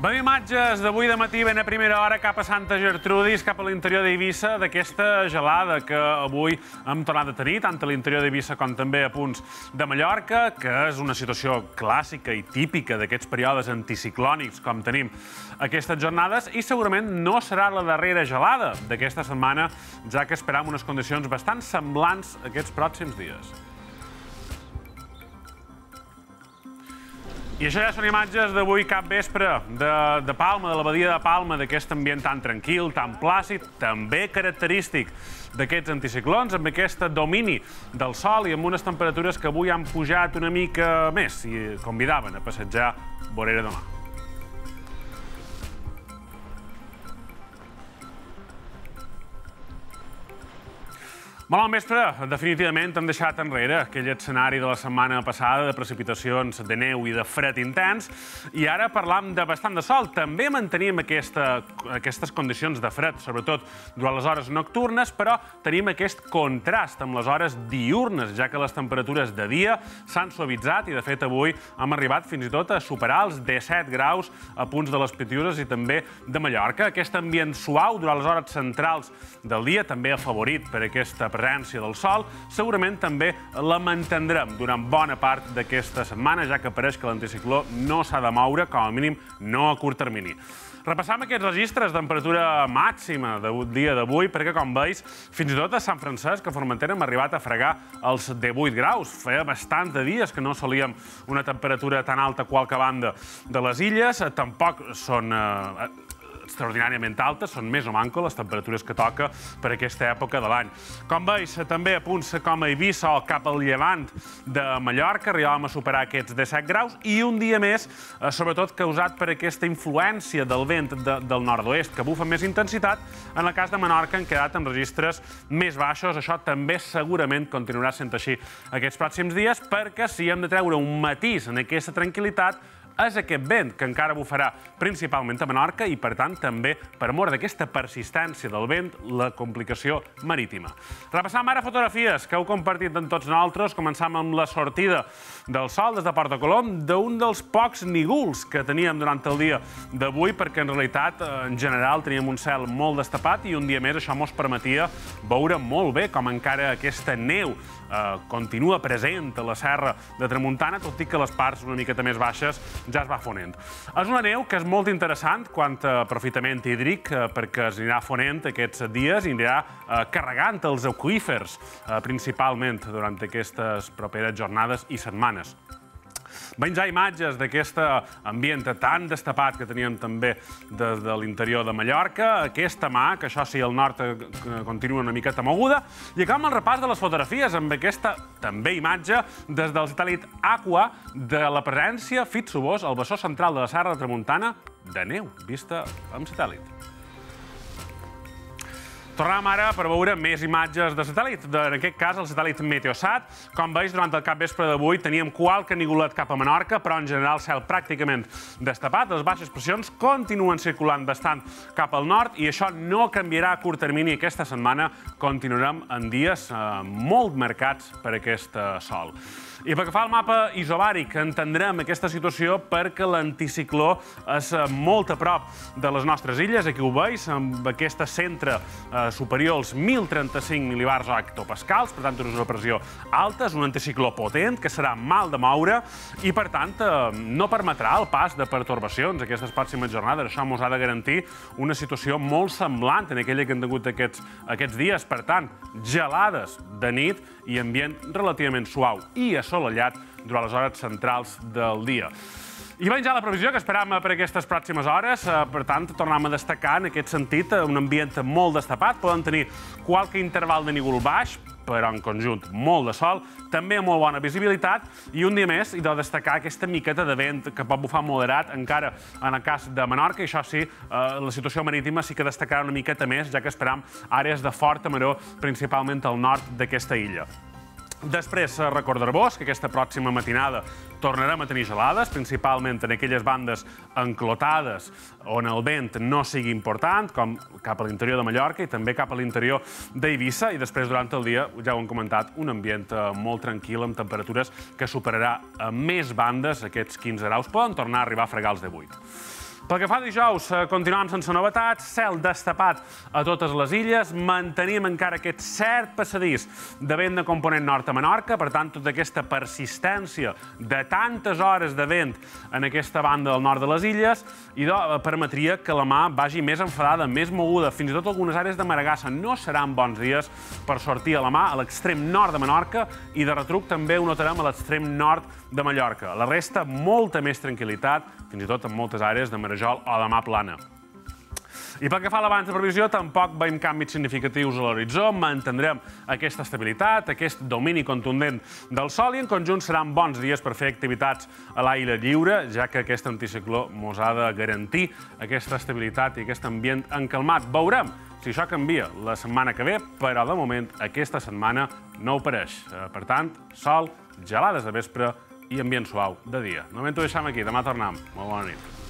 Veiem imatges d'avui de matí ben a primera hora cap a Santa Gertrudis, cap a l'interior d'Eivissa, d'aquesta gelada que avui hem tornat a tenir, tant a l'interior d'Eivissa com també a punts de Mallorca, que és una situació clàssica i típica d'aquests períodes anticiclònics com tenim aquestes jornades, i segurament no serà la darrera gelada d'aquesta setmana, ja que esperam unes condicions bastant semblants aquests pròxims dies. I això ja són imatges d'avui cap vespre de Palma, de la badia de Palma, d'aquest ambient tan tranquil, tan plàcid, també característic d'aquests anticiclons, amb aquest domini del sol i amb unes temperatures que avui han pujat una mica més i convidaven a passejar vorera demà. Molt bon vespre. Definitivament hem deixat enrere aquell escenari de la setmana passada de precipitacions, de neu i de fred intens, i ara parlam de bastant de sol. També mantenim aquestes condicions de fred, sobretot durant les hores nocturnes, però tenim aquest contrast amb les hores diürnes, ja que les temperatures de dia s'han suavitzat i, de fet, avui hem arribat fins i tot a superar els 17 graus a punts de les Pitiüses i també de Mallorca. Aquest ambient suau durant les hores centrals del dia, també afavorit per aquesta presència del sol, segurament també la mantindrem durant bona part d'aquesta setmana, ja que pareix que l'anticicló no s'ha de moure, com a mínim no a curt termini. Repassam aquests registres de temperatura màxima del dia d'avui, perquè, com veus, fins i tot a Sant Francesc, a Formentera, hem arribat a fregar els 18 graus. Feia bastants de dies que no solíem una temperatura tan alta a qualque banda de les illes. Tampoc són extraordinàriament altes, són més o manco les temperatures que toca per aquesta època de l'any. Com veus, també a punts com a Eivissa o cap al llevant de Mallorca arribàvem a superar aquests 17 graus i un dia més, sobretot causat per aquesta influència del vent del nord-oest que bufa amb més intensitat. En el cas de Menorca han quedat en registres més baixos. Això també segurament continuarà sent així aquests pròxims dies, perquè si hem de treure un matís en aquesta tranquil·litat és aquest vent que encara bufarà principalment a Menorca i, per tant, també, per mort d'aquesta persistència del vent, la complicació marítima. Repassam ara fotografies que heu compartit amb tots nosaltres. Començam amb la sortida del sol des de Porta Colom, d'un dels pocs nígols que teníem durant el dia d'avui, perquè en realitat, en general, teníem un cel molt destapat i un dia més això ens permetia veure molt bé com encara aquesta neu continua present a la serra de Tramuntana, tot i que les parts una miqueta més baixes ja es va fonent. És una neu que és molt interessant quant a aprofitament hídric, perquè es anirà fonent aquests dies i anirà carregant els aqüífers, principalment durant aquestes properes jornades i setmanes. Veiem ja imatges d'aquest ambient tan destapat que teníem també des de l'interior de Mallorca, aquesta mà, que això sí, al nord continua una miqueta moguda, i acabem el repàs de les fotografies amb aquesta també imatge des del satèl·lit Aqua de la presència, fixeu-vos, al vessor central de la Serra de Tramuntana de neu, vista amb satèl·lit. Tornem ara per veure més imatges de satèl·lit, en aquest cas el satèl·lit Meteosat. Com veus, durant el capvespre d'avui teníem qualque nigolet cap a Menorca, però en general cel pràcticament destapat. Les baixes pressions continuen circulant bastant cap al nord i això no canviarà a curt termini. Aquesta setmana continuarem en dies molt marcats per aquest sol. I pel que fa al mapa isobàric, entendrem aquesta situació perquè l'anticicló és molt a prop de les nostres illes. Aquí ho veus, amb aquest centre superior als 1.035 mil·libars o hectopascals, per tant, és una pressió alta, és un anticicló potent que serà mal de moure i, per tant, no permetrà el pas de pertorbacions aquestes pròximes jornades. Això ens ha de garantir una situació molt semblant en aquella que hem tingut aquests dies. Per tant, gelades de nit i ambient relativament suau i assolellat durant les hores centrals del dia. I veiem ja la previsió que esperam per aquestes pròximes hores. Per tant, tornem a destacar en aquest sentit un ambient molt destapat. Poden tenir qualque interval de nígol baix, però en conjunt molt de sol, també amb molt bona visibilitat, i un dia més hi de destacar aquesta miqueta de vent que pot bufar moderat encara en el cas de Menorca, i això sí, la situació marítima sí que destacarà una miqueta més, ja que esperam àrees de forta maror, principalment al nord d'aquesta illa. Després, recordar-vos que aquesta pròxima matinada tornarem a tenir gelades, principalment en aquelles bandes enclotades on el vent no sigui important, com cap a l'interior de Mallorca i també cap a l'interior d'Eivissa, i després, durant el dia, ja ho hem comentat, un ambient molt tranquil, amb temperatures que superarà a més bandes aquests 15 graus. Poden tornar a arribar a fregar els 18. Pel que fa a dijous, continuem sense novetats, cel destapat a totes les illes, mantenim encara aquest cert passadís de vent de component nord a Menorca, per tant, tota aquesta persistència de tantes hores de vent en aquesta banda del nord de les illes, i permetria que la mà vagi més enfadada, més moguda, fins i tot algunes àrees de Maragassa. No seran bons dies per sortir a la mà a l'extrem nord de Menorca i de retruc també ho notarem a l'extrem nord de Mallorca. La resta, molta més tranquil·litat, fins i tot en moltes àrees de Marajol o de Mà Plana. I pel que fa a l'abans de previsió, tampoc veiem canvis significatius a l'horitzó, mantindrem aquesta estabilitat, aquest domini contundent del sol i en conjunt seran bons dies per fer activitats a l'aire lliure, ja que aquest anticicló ens ha de garantir aquesta estabilitat i aquest ambient encalmat. Veurem si això canvia la setmana que ve, però de moment aquesta setmana no ho pareix. Per tant, sol, gelades de vespre i ambient suau de dia. De moment ho deixem aquí, demà tornem. Molt bona nit.